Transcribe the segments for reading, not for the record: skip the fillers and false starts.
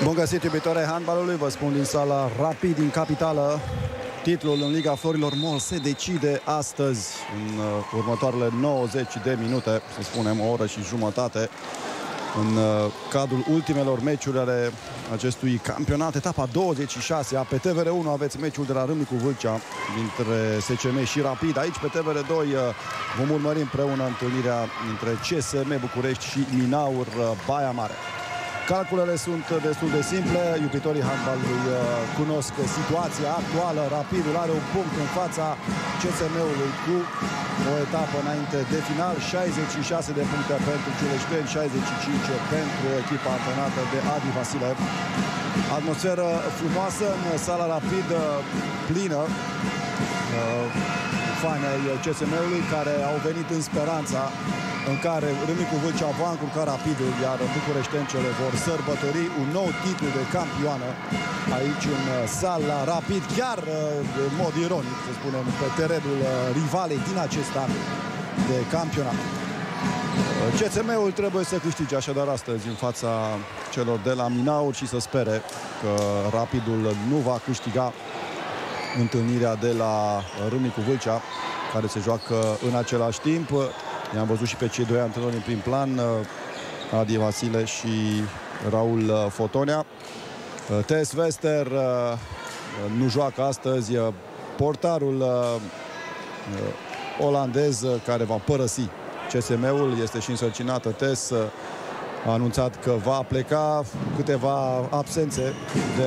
Bun găsit, iubitori ai handbalului, vă spun din sala Rapid din capitală. Titlul în Liga Florilor Mall se decide astăzi în următoarele 90 de minute, să spunem o oră și jumătate, în cadrul ultimelor meciuri ale acestui campionat, etapa 26-a. Pe TVR1 aveți meciul de la Râmnicu Vâlcea dintre SCM și Rapid. Aici pe TVR2 vom urmări împreună întâlnirea între CSM București și Minaur Baia Mare. Calculele sunt destul de simple, iubitorii handbalului cunosc situația actuală. Rapidul are un punct în fața CSM-ului cu o etapă înainte de final, 66 de puncte pentru giuleșteni, 65 pentru echipa antrenată de Adi Vasile. Atmosferă frumoasă în sala Rapid, plină, fani ai CSM-ului care au venit în speranța în care Râmnicu Vâlcea va încurca Rapidul, iar bucureștencele vor sărbători un nou titlu de campioană aici în sala Rapid, chiar în mod ironic, să spunem, pe terenul rivalei din acest an de campionat. CSM-ul trebuie să câștige așadar astăzi în fața celor de la Minaur și să spere că Rapidul nu va câștiga întâlnirea de la Râmnicu Vâlcea, care se joacă în același timp. I-am văzut și pe cei doi antrenori în prim plan, Adi Vasile și Raul Fotonea. TS Vester nu joacă astăzi. Portarul olandez care va părăsi CSM-ul, este și însărcinată. TS a anunțat că va pleca, câteva absențe de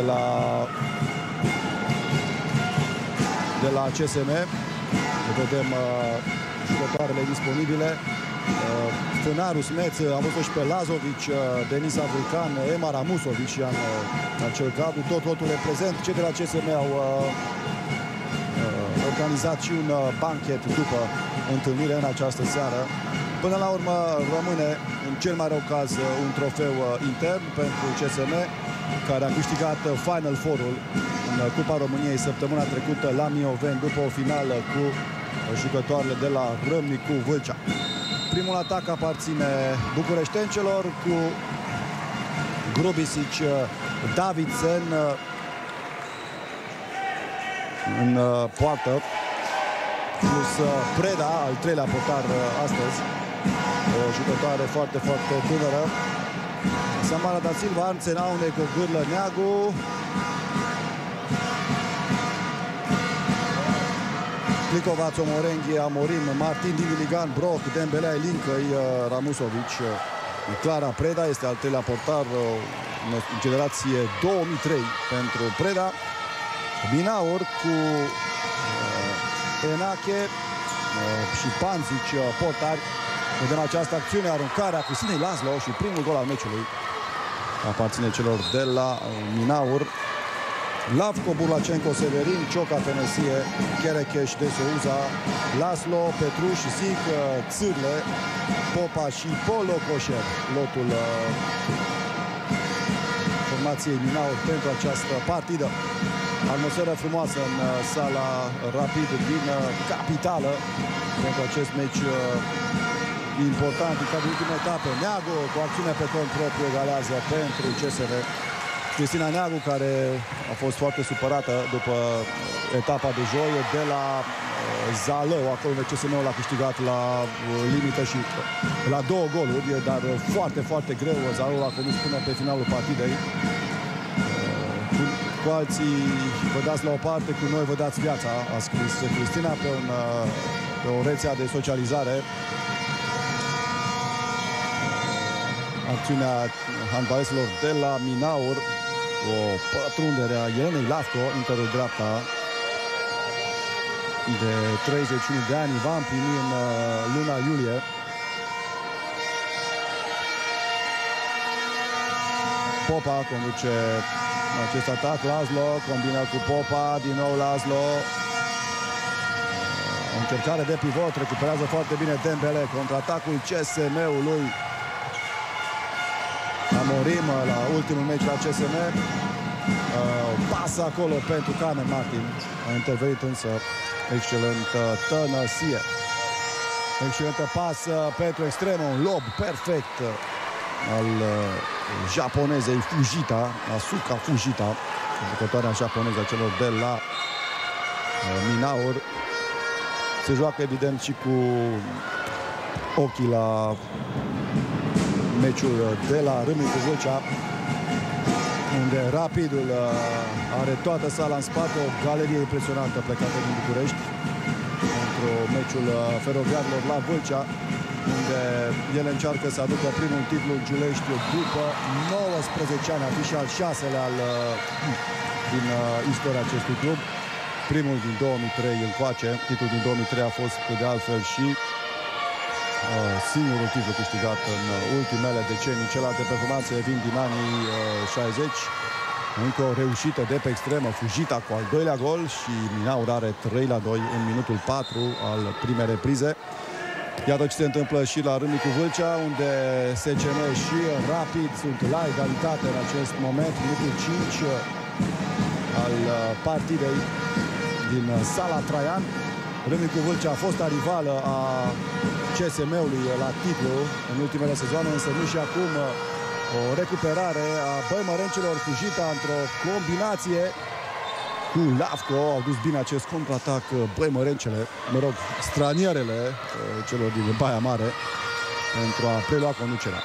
la CSM. Vedem jucătoarele disponibile. Fânaru Smeț, am văzut și pe Lazovic, Denisa Vulcan, Ema Ramusovic și în acel cadru. Tot lotul e prezent. Cei de la CSM au organizat și un banchet după întâlnire în această seară. Până la urmă rămâne în cel mai rău caz un trofeu intern pentru CSM, care a câștigat Final Four-ul în Cupa României săptămâna trecută la Mioveni, după o finală cu jucătoarele de la Râmnicu Vâlcea. Primul atac aparține bucureștencelor cu Grubisic, Davidsen în poartă, plus Preda, al treilea portar astăzi, o jucătoare foarte, foarte tânără. Samara da Silva, Arnțen, Auneco, Gârlă, Neagu. Plicova, Țomorenghi, Amorim, Martin, Diviligan, Broc, Dembele, Lincăi, Ramusovic. Clara Preda este al treilea portar, în generație 2003 pentru Preda. Minaur cu Enache și Panzic portari. Vedem această acțiune, aruncarea Cristinei Laszlo și primul gol al meciului aparține celor de la Minaur. Lavco, Burlacenco, Severin, Cioca, Tenesie, Cherecheș, De Souza, Laszlo, Petruș, Zic, Țârle, Popa și Polo Coșer. Lotul formației Minaur pentru această partidă. Atmosferă frumoasă în sala Rapid din capitală pentru acest meci important în cadrul ultimei etape. Neagu cu acțiune pe cont propriu egalează pentru CSM. Cristina Neagu, care a fost foarte supărată după etapa de joi de la Zalău, acolo unde CSM-ul a câștigat la limită și la 2 goluri, dar foarte, foarte greu. Zalău a condus până pe finalul partidei. Cu alții vă dați la o parte, cu noi vă dați viața, a scris Cristina pe o rețea de socializare. Acțiunea handbaleților de la Minaur, o pătrundere a Elenei Lavco, interiorul dreapta, de 31 de ani, va împlini în luna iulie. Popa conduce acest atac, Laszlo combină cu Popa, din nou Laszlo. O încercare de pivot, recuperează foarte bine Dembele, contraatacul CSM-ului. Amorim la ultimul meci la CSM. Pasă acolo pentru Carmen Martin. A intervenit însă excelentă Tănăsie. Excelentă pasă pentru extremă, un lob perfect al japonezei Fujita, Asuka Fujita, jucătoarea japoneză a celor de la Minaur. Se joacă evident și cu ochii la meciul de la Râmnicu Vâlcea, unde Rapidul are toată sala în spate, o galerie impresionantă plecată din București pentru meciul feroviarilor la Vâlcea, unde el încearcă să aducă primul titlu Giulești după 19 ani, a fi și al 6-lea din istoria acestui club. Primul din 2003 încoace, titlul din 2003 a fost de altfel și singurul titlu câștigat în ultimele decenii. Celelalte performanțe vin din anii 60. Încă o reușită de pe extremă, Fujita cu al doilea gol și Minaur are 3-2 în minutul 4 al primei reprize. Iată ce se întâmplă și la Râmnicu Vâlcea, unde SCM și Rapid sunt la egalitate în acest moment. Minutul 5 al partidei din sala Traian. Râmnicu Vâlcea a fost rivală a CSM-ului la titlu în ultimele sezoane, însă nu și acum o recuperare a băimărencilor Fujita într-o combinație cu Lavco. Au dus bine acest contraatac băimărencele, stranierele celor din Baia Mare, pentru a prelua conducerea.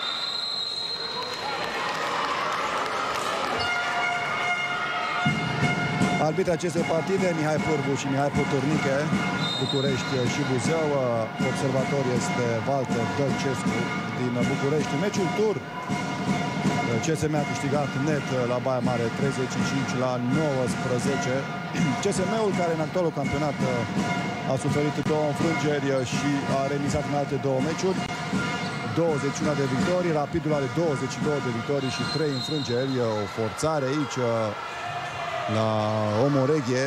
Arbitrii acestei partide, Mihai Pârvu și Mihai Potârniche, București și Buzău. Observator este Walter Dălcescu din București. În meciul tur, CSM a câștigat net la Baia Mare 35-19. CSM-ul, care în actualul campionat a suferit 2 înfrângeri și a remizat în alte 2 meciuri, 21 de victorii. Rapidul are 22 de victorii și 3 înfrângeri. O forțare aici la Omoreghe.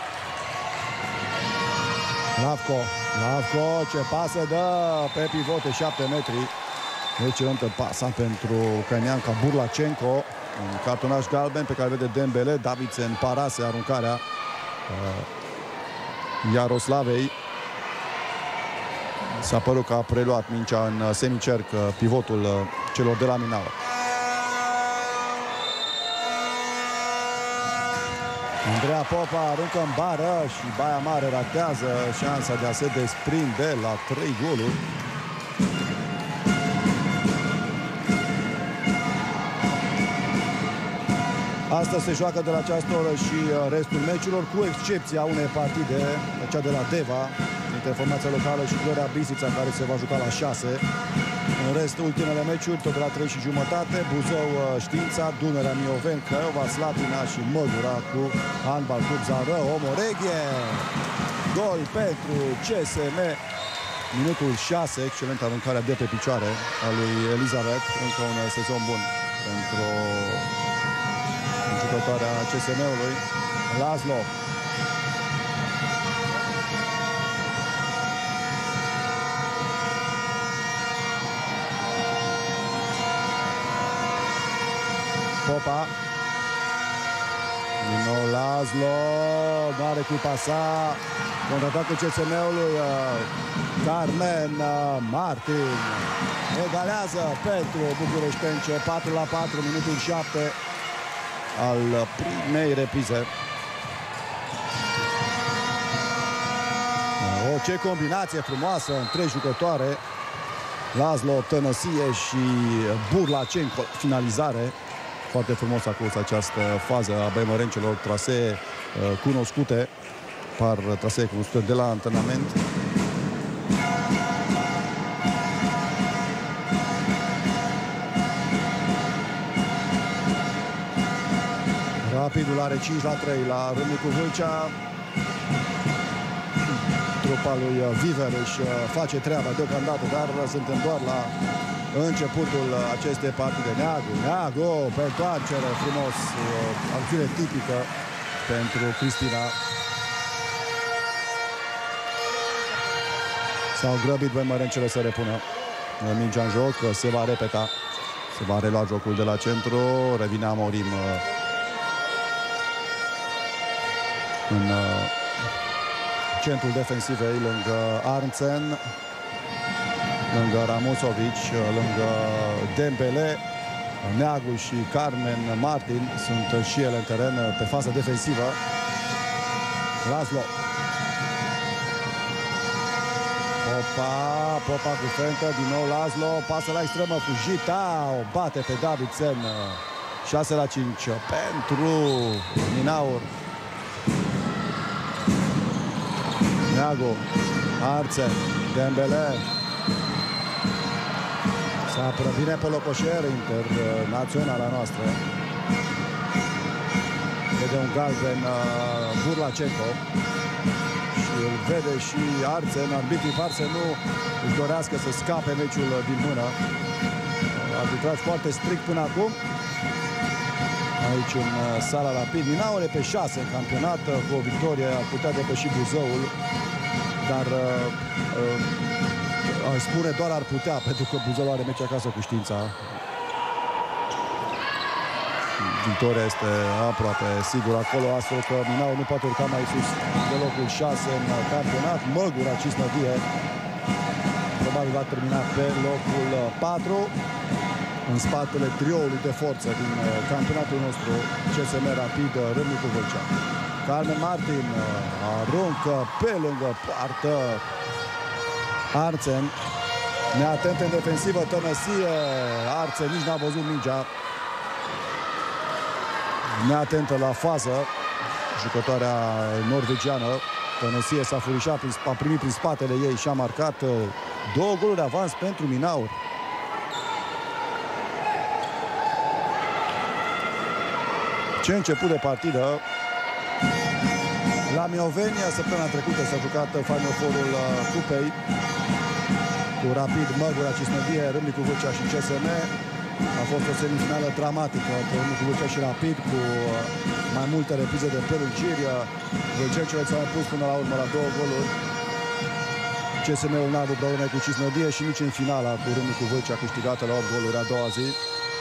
Lavco, ce pasă dă pe pivote, 7 metri. Excelentă pasa pentru ucraineanca Burlacenko. Un cartonaș galben pe care vede Dembele. Davidsen parase aruncarea Iaroslavei. S-a părut că a preluat mingea în semicerc pivotul celor de la Minaur. Andreea Popa aruncă în bară și Baia Mare ratează șansa de a se desprinde la 3 goluri. Astăzi se joacă de la această oră și restul meciurilor, cu excepția unei partide, cea de la Deva, dintre formația locală și Florea Bisița, care se va juca la 6. În rest, ultimele meciuri, tot de la 3:30, Buzău Știința, Dunărea Mioveni, Craiova Slatina și Măgura cu Handbal Club Zară, Omoreghe. Gol pentru CSM. Minutul 6, excelent aruncarea de pe picioare a lui Elizabeth. Încă un sezon bun pentru jucătoarea CSM-ului. Laszlo. Popa. Din nou Laszlo. Nu are cu pasa. Contraatacul CSM-ului. Carmen Martin egalează pentru bucureșteni. 4-4, minutul 7 al primei reprize. Ce combinație frumoasă între jucătoare. Laszlo, Tănăsie și Burlacenko. Finalizare. Foarte frumos a curs această fază a băimărencelor, trasee cunoscute. Par trasee cunoscute de la antrenament. Rapidul are 5-3 la Râmnicu Vâlcea. Trupa lui Viver își face treaba deocamdată, dar suntem doar la începutul acestei partide. Neagu, pe întoarcere, frumos, acțiune tipică pentru Cristina. S-au grăbit băimărencele să repună mingea în joc, se va repeta, se va relua jocul de la centru, revine Amorim în centrul defensivei lângă Arntzen. lângă Ramusovic, lângă Dembele. Neagu și Carmen Martin sunt și ele în teren pe fază defensivă. Laszlo. Popa cu fentă, din nou Laszlo, pasă la extremă, Fujita, o bate pe Davidsen. 6-5 pentru Minaur. Neagu, Arțen, Dembele. Se apără bine pe locoșer internaționala noastră. Vede un galben Burlacenko și îl vede și Arțen. Arbitrii par să nu își dorească să scape meciul din mână. Arbitraj foarte strict până acum. Aici în sala Rapid. Minaur e pe 6 în campionat. Cu o victorie ar putea depăși Buzăul. Dar aș spune doar ar putea, pentru că Buzăul are meci acasă cu Știința. Victoria este aproape sigur acolo, astfel că Minaur nu poate urca mai sus de locul 6 în campionat. Măgura Cisnădie probabil va termina pe locul 4 în spatele trioului de forță din campionatul nostru CSM Rapid, Râmnicu Vâlcea. Carmen Martin aruncă pe lângă poartă. Arțen neatent în defensivă, Tănăsie. Arțen nici n-a văzut mingea. Neatentă la fază jucătoarea norvegiană. Tănăsie s-a furișat, a primit prin spatele ei și a marcat 2 goluri de avans pentru Minaur. Ce început de partidă! La Mioveni, săptămâna trecută s-a jucat Final Four-ul Cupei cu Rapid, Măgura, Cisnădie, Râmnicu Vâlcea și CSM. A fost o semifinală dramatică între Râmnicu Vâlcea și Rapid, cu mai multe reprize de prelungiri. Vâlcecele s-au pus până la urmă la 2 goluri. CSM-ul n-a avut probleme cu Cisnădie și nici în finala cu Râmnicu Vâlcea, câștigată la 8 goluri a doua zi.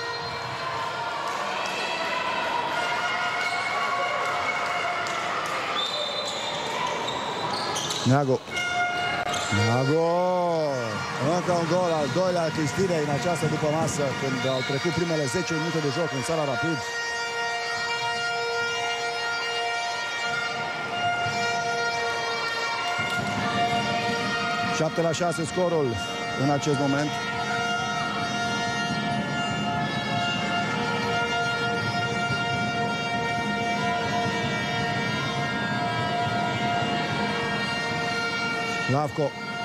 Neagu. Încă un gol, al doilea al Cristinei în această dupămasă, când au trecut primele 10 minute de joc în sala Rapid. Șapte la 6 scorul în acest moment. Lavco.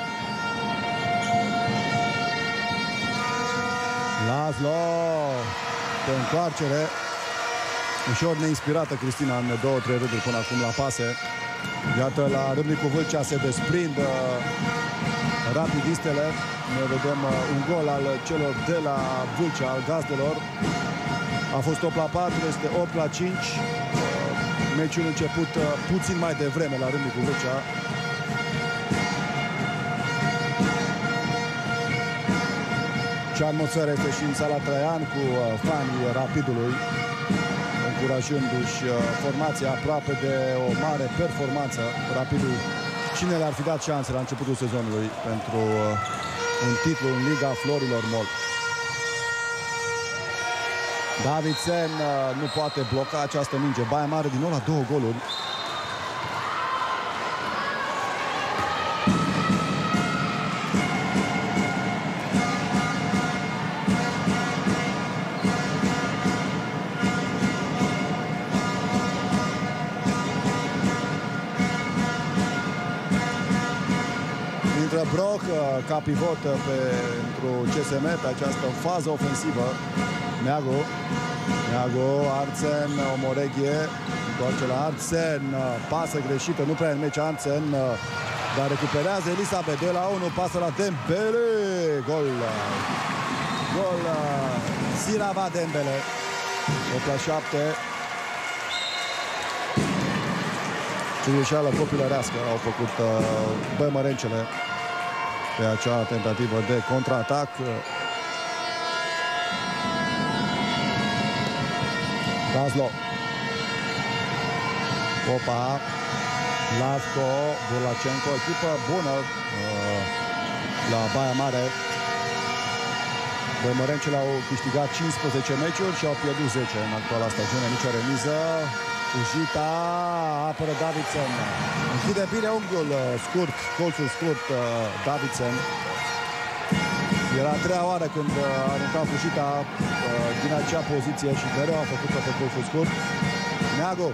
Laszlo. Pe întoarcere. Ușor neinspirată Cristina în 2-3 rânduri până acum la pase. Iată, la Râmnicu Vâlcea se desprind rapidistele. Ne vedem un gol al celor de la Vâlcea, al gazdelor. A fost 8-4, este 8-5. Meciul început puțin mai devreme la Râmnicu Vâlcea. Ce atmosferă este și în sala Traian cu fanii Rapidului, încurajându-și formația aproape de o mare performanță. Rapidul, cine le-ar fi dat șanse la începutul sezonului pentru un titlu în Liga Florilor Mol? Davidsen nu poate bloca această minge. Baia Mare din nou la 2 goluri. Broch ca pivot pentru CSM pe această fază ofensivă. Neagu, Arțen, Omoreghie, întoarce la Arțen, pasă greșită, nu prea în meci Arțen, dar recuperează Elisabeth, 2-1, pasă la Dembele, gol, Sirava Dembele, 8-7. Ciugușeală copilărească au făcut bămărencele pe acea tentativă de contraatac. Laszlo. Popa. Lavco. Burlacenko. Echipă bună la Baia Mare. Băimărencele au câștigat 15 meciuri și au pierdut 10 în actuala stagiune. Nicio remiză. Fujita, apără Davidson. Închide bine unghiul scurt, colțul scurt Davidson. Era a treia oară când arunca Fujita din acea poziție și mereu a făcut-o pe colțul scurt. Neagu.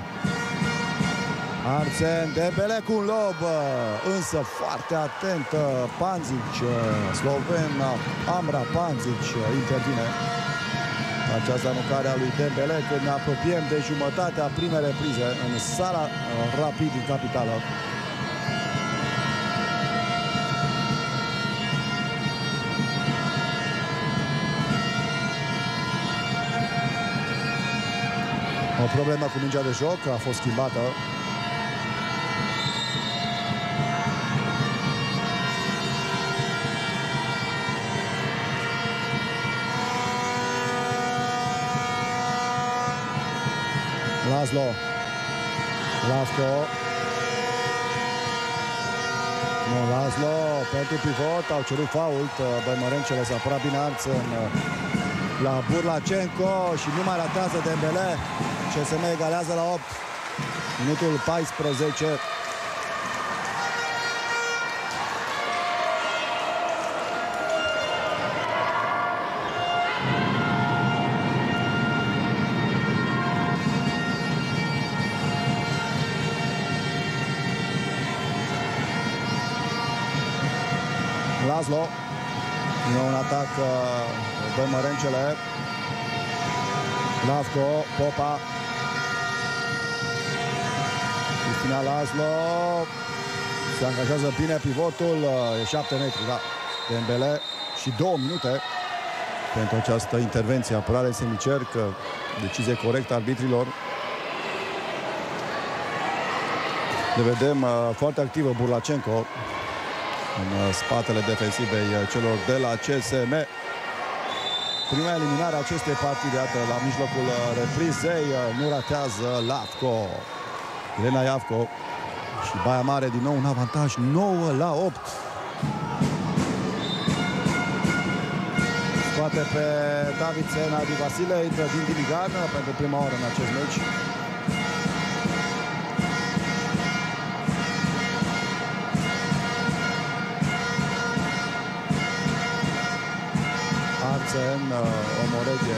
Arsen, Dembele cu un lob, însă foarte atent Panzic, sloven, Amra Panzic intervine. Această aruncare a lui Dembele când ne apropiem de jumătatea primei reprize în sala Rapid din capitală. O problemă cu mingea de joc a fost schimbată. Laszlo. Lavco. Nu, Laszlo pentru pivot. Au cerut fault. Băimărencele s-a apărat bine Arsen la Burlacenco și nu mai ratează Dembele. CSM egalează la 8. Minutul 14. Laszlo. E un atac Băimărencele. Lavco, Popa. Cristina Laszlo. Se angajează bine pivotul. E 7 metri, da. Dembele și 2 minute pentru această intervenție. Apărare în semicerc. Decizie corectă arbitrilor. Le vedem foarte activă Burlacenco în spatele defensivei celor de la CSM. Prima eliminare a acestei partide, iată, la mijlocul reprizei, nu ratează Lavco. Elena Iavco și Baia Mare din nou un avantaj 9-8. Scoate pe Davidson, Adi Vasile, intră din Diligan pentru prima oară în acest meci. Arsen, Omoreghe.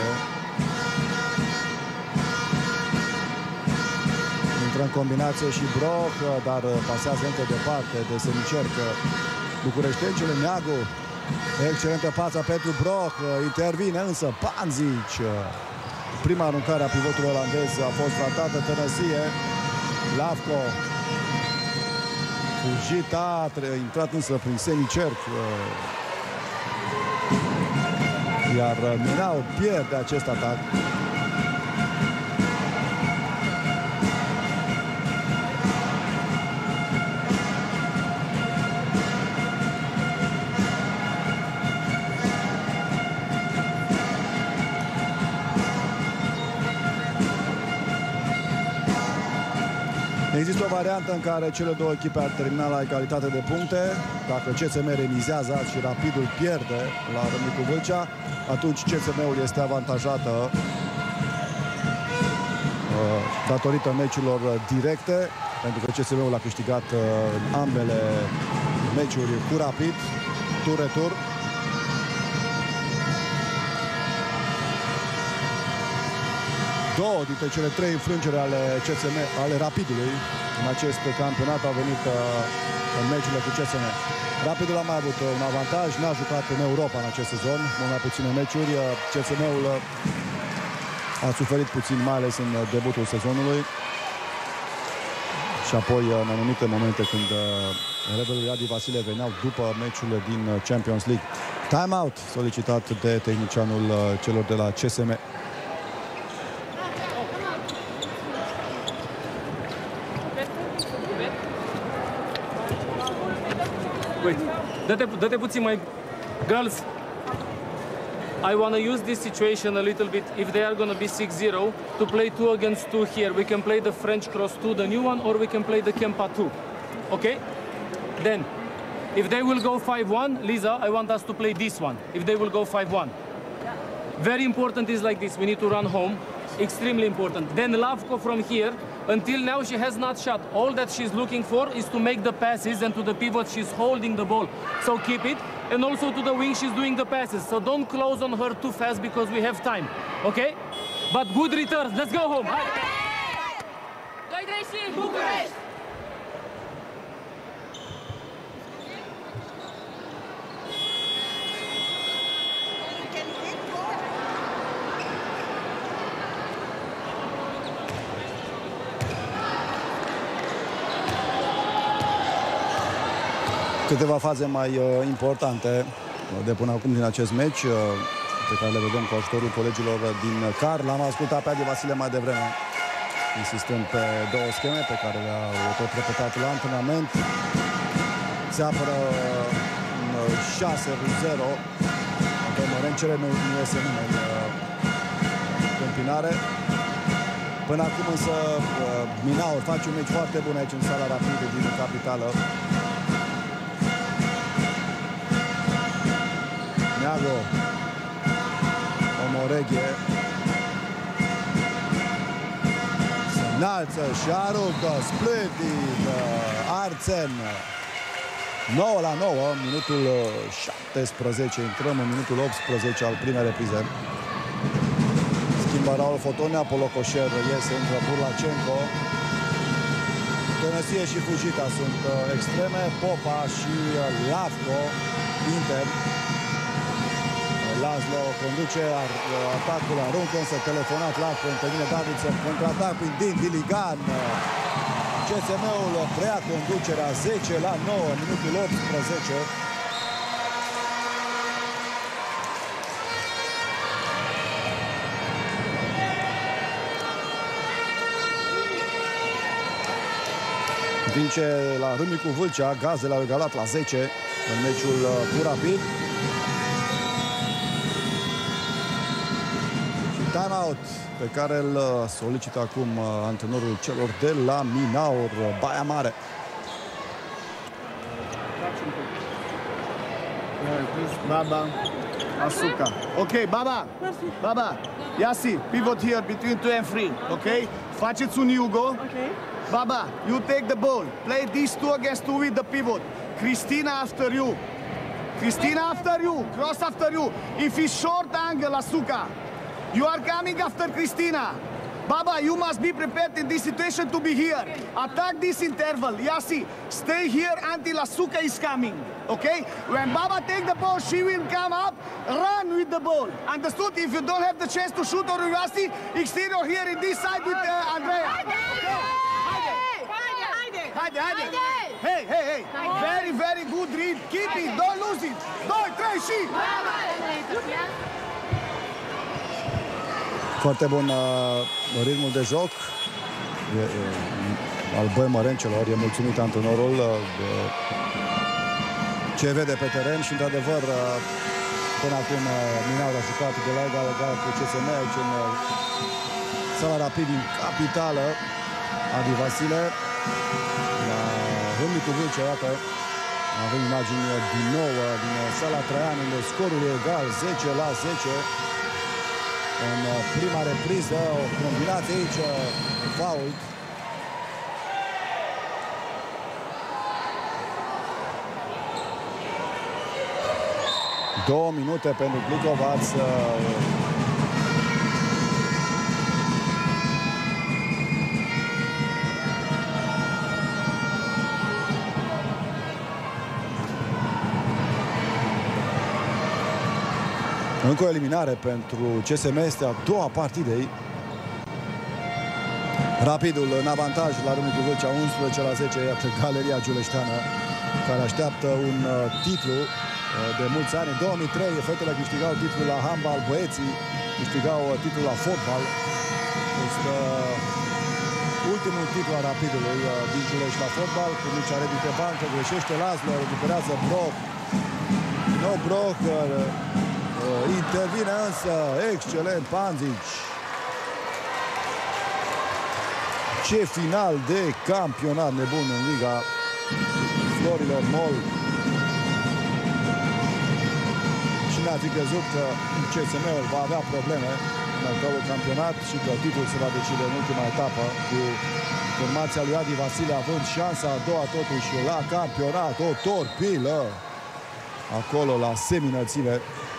Intră în combinație și Broch, dar pasează încă departe de semicerc bucureștencele. Neagu. Excelentă pața pentru Broch. Intervine însă Panzic. Prima aruncare a pivotului olandez a fost ratată. Tănăsie. Lavco. Fujita a intrat însă prin semicerc. Iar Minau pierde acest atac. Există o variantă în care cele două echipe ar termina la egalitate de puncte. Dacă CSM remizează și Rapidul pierde la Râmnicu Vâlcea, atunci CSM-ul este avantajată datorită meciurilor directe, pentru că CSM-ul a câștigat ambele meciuri cu Rapid, tur-retur. Două dintre cele 3 înfrângeri ale CSM, ale Rapidului în acest campionat au venit în meciurile cu CSM. Rapidul a mai avut un avantaj, n-a jucat în Europa în acest sezon, mult mai puține meciuri. CSM-ul a suferit puțin, mai ales în debutul sezonului. Și apoi în anumite momente când rebelul Adi Vasile veneau după meciurile din Champions League. Time-out solicitat de tehnicianul celor de la CSM. Wait, dă-te puțin mai... Girls, I want to use this situation a little bit. If they are going to be 6-0, to play 2 against 2 here, we can play the French Cross 2, the new one, or we can play the Kempa 2. Okay? Then, if they will go 5-1, Lisa, I want us to play this one. If they will go 5-1. Very important is like this. We need to run home. Extremely important. Then Lavko from here, until now she has not shot. All that she's looking for is to make the passes, and to the pivot she's holding the ball. So keep it. And also to the wing she's doing the passes. So don't close on her too fast because we have time. Okay? But good returns. Let's go home. Bucharest! Câteva faze mai importante de până acum din acest meci, pe care le vedem cu ajutorul colegilor din CAR. L-am ascultat pe Adi Vasile mai devreme, insistând pe două scheme pe care le-au tot repetat la antrenament. Se apără 6-0. Pe Mărencele nu iese nimeni în întâmpinare. Până acum însă Minaur face un meci foarte bun aici în sala rapidă din capitală. Neago, Omoreghe se înalță și aruncă splendid Arțen. 9-9, minutul 17, intrăm în minutul 18 al primei reprize. Schimbă Raul Fotonea, Polocoșer iese, intră Burlacenco. Tănăsie și Fujita sunt extreme, Popa și Lavko inter. Laszlo conduce atacul, aruncă, însă telefonat Lavko, intervine Davidson, contraatac prin Din Diligan. CSM-ul preia conducerea 10-9, minutul 18. Din ce la Râmnicu Vâlcea, Gazele au egalat la 10 în meciul cu Rapid. Timeout pe care îl solicită acum antrenorul celor de la Minaur, Baia Mare. Baba, Asuka. Okay, Baba. Baba, Yassi, pivot here between 2 and 3. Okay? Faceți un Hugo. Okay. Baba, you take the ball. Play these 2 against 2 with the pivot. Cristina after you. Cristina after you. Cross after you. If it's short angle, Asuka, you are coming after Cristina. Baba, you must be prepared in this situation to be here. Attack this interval. Yassi, stay here until Asuka is coming. Okay? When Baba take the ball, she will come up, run with the ball. Understood? If you don't have the chance to shoot or Yassi, exterior here in this side with Andrea. Haide. Hey. Very, very good read. Keep it. Don't lose it. 2, 3 și... Foarte bun ritmul de joc al Băi Mărencelor. E mulțumit antrenorul de ce vede pe teren și, într-adevăr, până acum Minaur a jucat de la egal cu CSM aici în sala Rapid din capitală. Adi Vasile la Râmnicu Vâlcea, iată, avem imagini din nou din sala Traian, unde scorul e egal, 10-10. În prima repriză, o combinație aici, fault. Două minute pentru Glicovac. Încă o eliminare pentru CSM, este a doua partidei. Rapidul în avantaj la Râmnicu Vâlcea, 11-10, iată Galeria Giuleșteană, care așteaptă un titlu de mulți ani. În 2003 fetele câștigau titlul la handbal, băieții câștigau titlul la fotbal. Este ultimul titlu al Rapidului din Giulești la fotbal, cu Mircea Redi pe bancă, greșește Laszlo, recuperează Broch. Nou Broch, intervine însă excelent Panzic. Ce final de campionat nebun în Liga Florilor Mol. Și Cine ar fi crezut că CSM-ul va avea probleme în actualul campionat și că titlul se va decide în ultima etapă, cu formația lui Adi Vasile având șansa a doua totuși la campionat, o torpilă acolo la seminățime.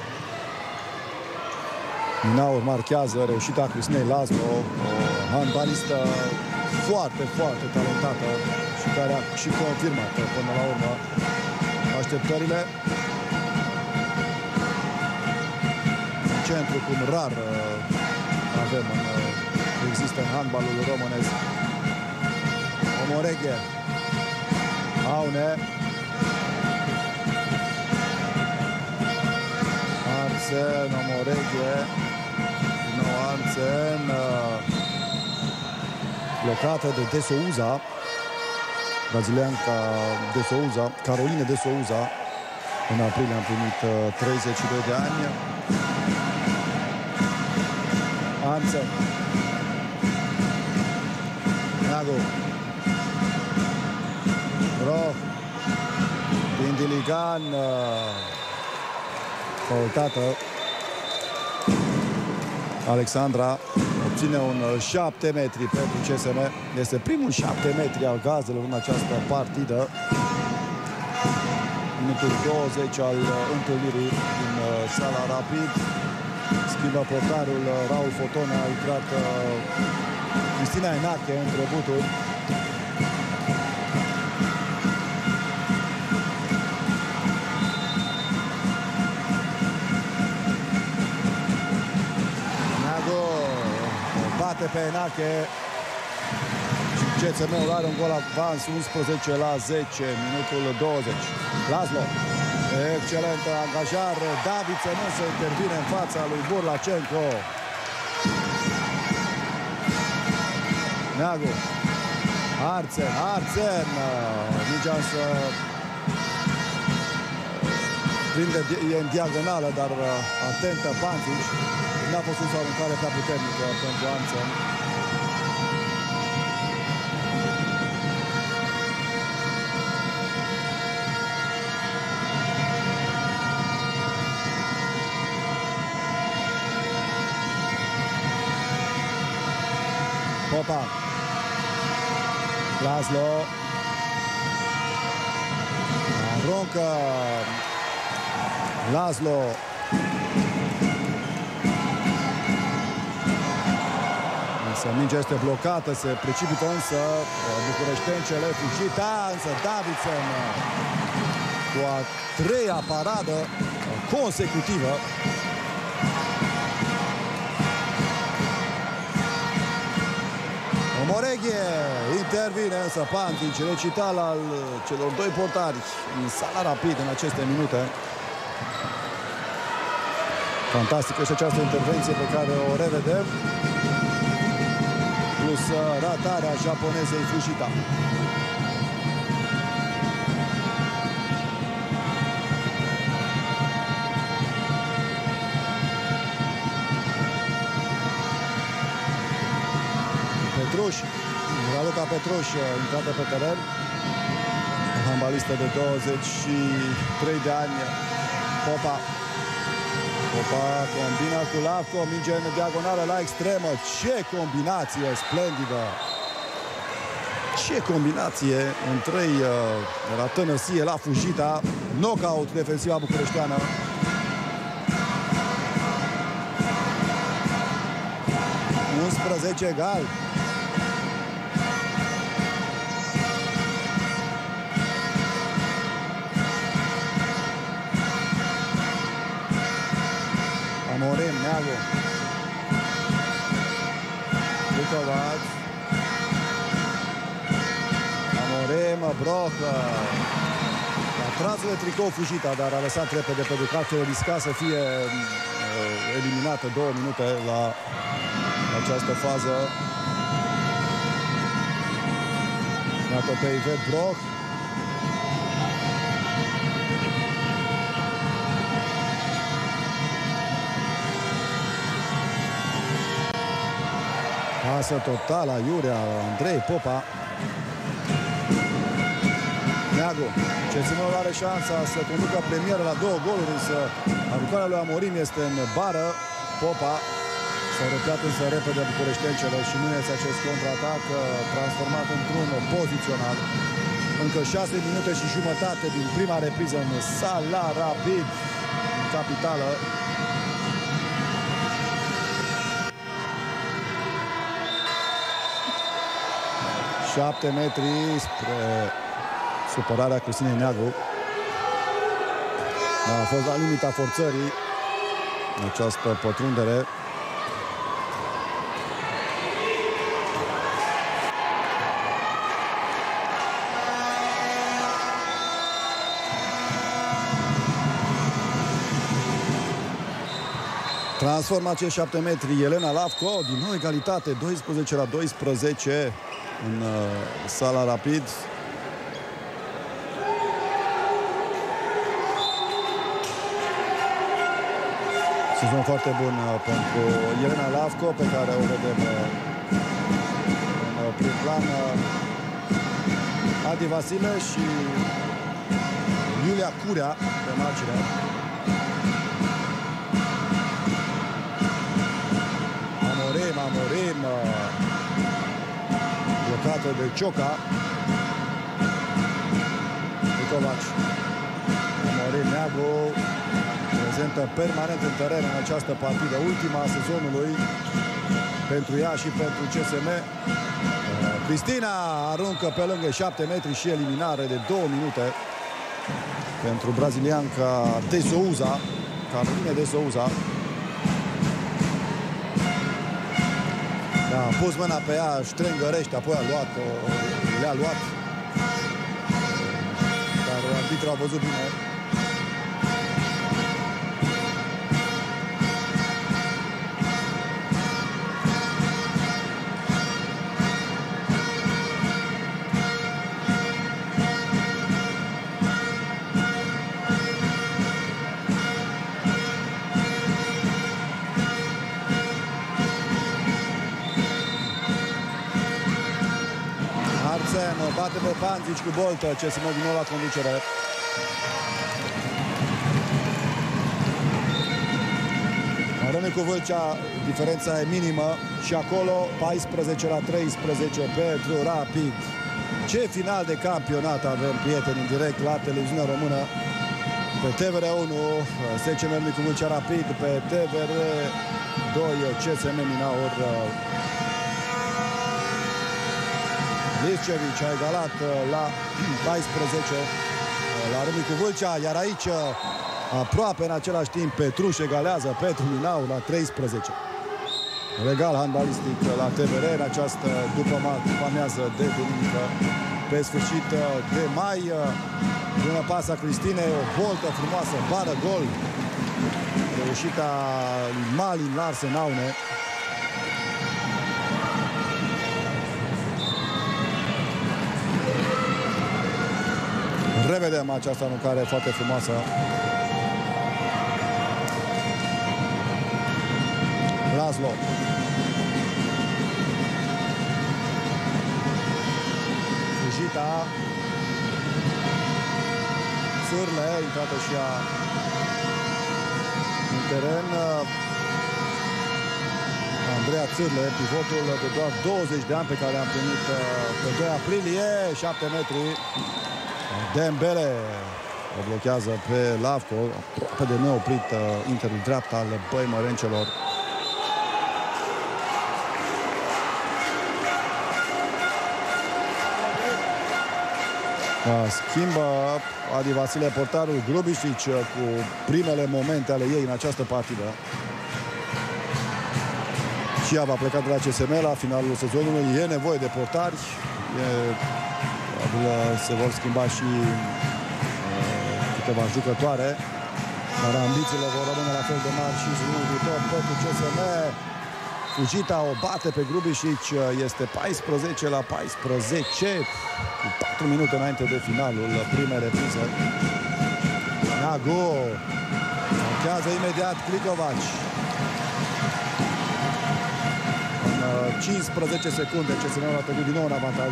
Minaur marchează reușita Cristinei Laszlo, o handbalistă foarte, foarte talentată și care a și confirmat până la urmă așteptările. În centru, cum rar există în handbalul românesc. Omoreghe, Aune, Arsen, Omoreghe, Arsen, blocată de Souza, brazilianca de Souza, Caroline de Souza. În aprilie am primit 32 de ani. Arsen, Neagu, Broch, Dindiligan, faultată. Alexandra obține un 7 metri pentru CSM. Este primul 7 metri al gazelor în această partidă. Minutul 20 al întâlnirii din sala Rapid. Schimbă portarul Raul Foton, a intrat Cristina Enache între buturi. Bate pe Enache. CSM-ul are un gol avans, 11 la 10, minutul 20. Laszlo, excelentă angajare. Davidson însă intervine în fața lui Burlacenco. Neagu, Arsen, mingea să prinde, e în diagonală, dar atentă Pantic. N-a fost o aruncare prea puternică pentru Arsen. Popa, Laszlo, aruncă Laszlo. Mingea este blocată, se precipită însă bucureștencele, fugita însă Davidson cu a treia paradă consecutivă. Omoreghe intervine însă Pantic, recital al celor doi portari în sala Rapid în aceste minute. Fantastică și această intervenție pe care o revedem. Plus ratarea japonezei Fujita. Petruș, Raluca Petruș, intrată pe teren. Handbalistă de 23 de ani. Popa combina cu Lavco, minge în diagonală la extremă. Ce combinație splendidă! Ce combinație în trei de la Tănăsie la Fujita. Knockout defensiva bucureșteană. egal. Amorim, Neagu. Bucovac. Amorim, Broch. A tras de tricou Fujita, dar a lăsat repede pe Ducatio. Risca să fie eliminată 2 minute la această fază. Iată pe Ivet Broch. Pasă totală aiurea Andrei Popa. Neagu. CSM-ul are șansa să conducă premieră la 2 goluri, însă Aruncarea lui Amorim este în bară. Popa s-a răpiat însă repede bucureștencele și nu este acest contraatac transformat într-un pozițional. Încă 6 minute și jumătate din prima repriză în sala Rapid, în capitală. Șapte metri spre supărarea Cristinei Neagu. A fost la limita forțării această pătrundere. Transformă acești 7 metri Elena Lavco. Din nou egalitate, 12-12 în sala Rapid. Sezon foarte bun pentru Elena Lavco, pe care o vedem în prim plan. Adi Vasile și Iulia Curea pe margine. Amorim blocată de Cioca. Nicovaci. Amorim Neagu prezentă permanent în teren în această partidă, ultima a sezonului pentru ea și pentru CSM. Cristina aruncă pe lângă 7 metri și eliminare de 2 minute pentru brazilianca de Souza, Carolina de Souza. Da, a pus mâna pe ea, ștrengărește, apoi le-a luat. Dar arbitrul a văzut bine. Bate pe Panzici cu boltă, CSM din nou la conducere. Râmnicu Vâlcea, diferența e minimă și acolo 14-13 pentru Rapid. Ce final de campionat avem, prieteni, în direct la televiziunea română. Pe TVR1 SCM Râmnicu Vâlcea Rapid, pe TVR2 CSM Minaur. Liscevici a egalat la 14 la Râmnicu Vâlcea, iar aici aproape în același timp Petruș egalează Petru Minau la 13. Regal handbalistic la TVR în această după-amiază de duminică. Pe sfârșit de mai, bună pasa Cristinei, o boltă frumoasă, bară, gol. Reușita Malin Larsen Aune. Revedem această aruncare foarte frumoasă. Laszlo. Fujita. Țârle, intrată și ea în teren. Andreea Țârle, pivotul de doar 20 de ani pe care a împlinit pe 2 aprilie, 7 metri. Dembele o blochează pe Lavco, aproape de neoprit interul dreapta al băimărencelor. Schimbă Adi Vasile portarul Grubisic cu primele momente ale ei în această partidă. Și ea va pleca de la CSM la finalul sezonului. E nevoie de portari. Se vor schimba și câteva jucătoare, dar ambițiile vor rămâne la fel de mari și sezonul viitor pentru CSM. Fujita o bate pe Grubisic, este 14-14 cu 4 minute înainte de finalul primei reprize. Neagu marchează imediat Clicovaci. În 15 secunde CSM-ul a trecut din nou în avantaj.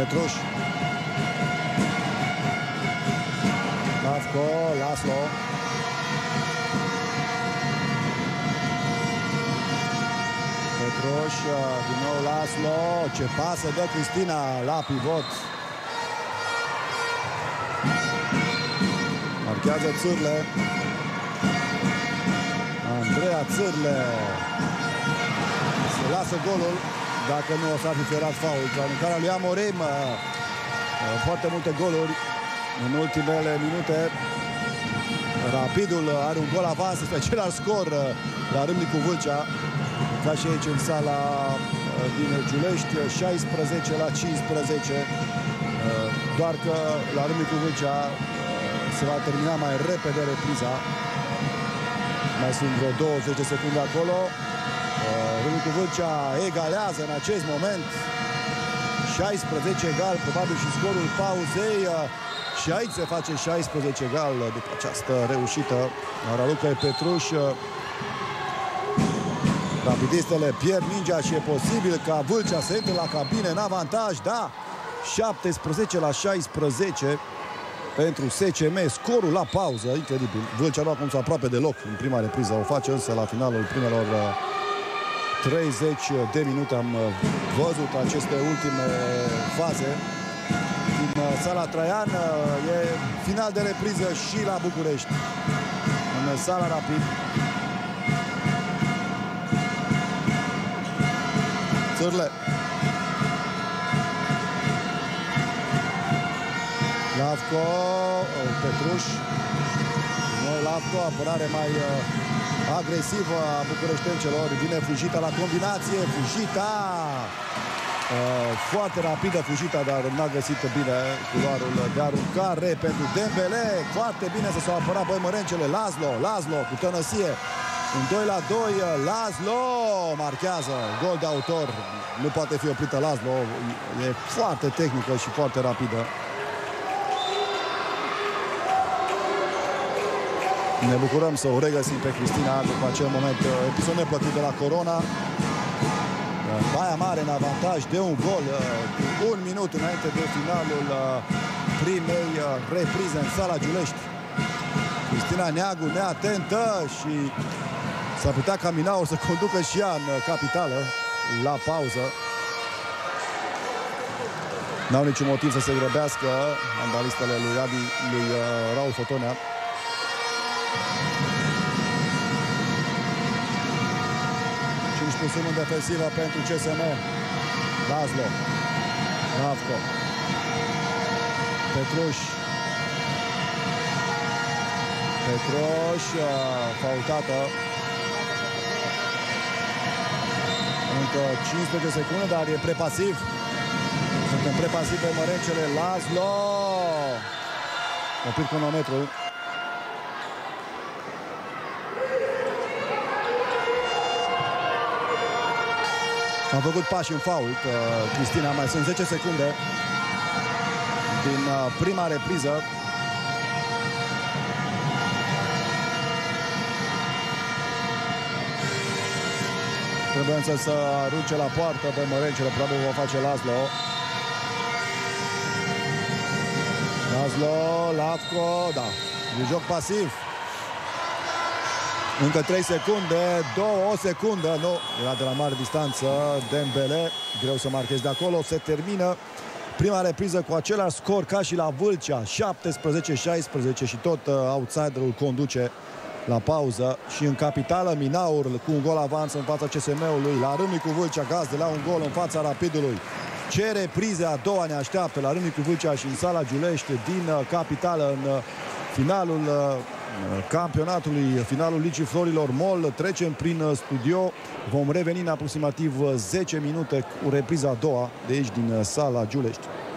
Petruș. Lavco, Laszlo. Petruș, din nou Laszlo. Ce pasă dă Cristina la pivot. Marchează Țârle. Andreea Țârle. Se lasă golul. Dacă nu o s-ar fi ferat faul. Aruncarea lui Amorim. Foarte multe goluri în ultimele minute. Rapidul are un gol avans pe același scor la Râmnicu Vâlcea, ca și aici în sala din Giulești, 16-15. Doar că la Râmnicu Vâlcea se va termina mai repede repriza. Mai sunt vreo 20 de secunde acolo. Râmnicu Vâlcea egalează în acest moment. 16 egal, probabil și scorul pauzei. Și aici se face 16 egal după această reușită a Ralucăi Petruș. Rapidistele pierd mingea și e posibil ca Vâlcea să intre la cabine în avantaj. Da, 17-16 pentru SCM. Scorul la pauză, incredibil. Vâlcea nu a cum să aproape deloc în prima repriză. O face însă la finalul primelor 30 de minute. Am văzut aceste ultime faze din sala Traian. E final de repriză și la București, în sala Rapid. Țârle. Lavco, Petruș. Noi Lavco, apărare mai agresivă a bucureștencelor. Vine Fujita la combinație. Fujita. Foarte rapidă Fujita, dar n-a găsit bine culoarul de aruncare pentru Dembele. Foarte bine să s-au apărat băimărencele. Laszlo cu tănăsie. Un 2-2. Laszlo marchează. Gol de autor. Nu poate fi oprită Laszlo. E foarte tehnică și foarte rapidă. Ne bucurăm să o regăsim pe Cristina după acel moment episod neplăcut de la Corona. Baia Mare în avantaj de un gol cu un minut înainte de finalul primei reprize în sala Giulești. Cristina Neagu neatentă și s-ar putea ca Minaur să conducă și ea în capitală la pauză. N-au niciun motiv să se grăbească handbalistele lui Raul Fotonea. În defensivă pentru CSM. Laszlo. Lavco. Petruș. Faultată. Încă 15 secunde, dar e prepasiv. Suntem prepasiv pe mărencele. Laszlo. Oprit cronometrul. Am făcut pași în fault. Cristina, mai sunt 10 secunde din prima repriză. Trebuie însă să arunce la poartă pe mărencele. Probabil va face Laszlo. Lavco, da. E joc pasiv. Încă 3 secunde, 2 secunde, nu, era de la mare distanță Dembele, greu să marchezi de acolo. Se termină prima repriză cu același scor ca și la Vâlcea, 17-16 și tot outsiderul conduce la pauză. Și în capitală Minaur cu un gol avans în fața CSM-ului. La Râmnicu Vâlcea gazdele au un gol în fața Rapidului. Ce reprize a doua ne așteaptă la Râmnicu Vâlcea și în sala Giulești din capitală în finalul campionatului, finalul Ligii Florilor Mol. Trecem prin studio. Vom reveni în aproximativ 10 minute cu repriza a doua de aici din sala Giulești.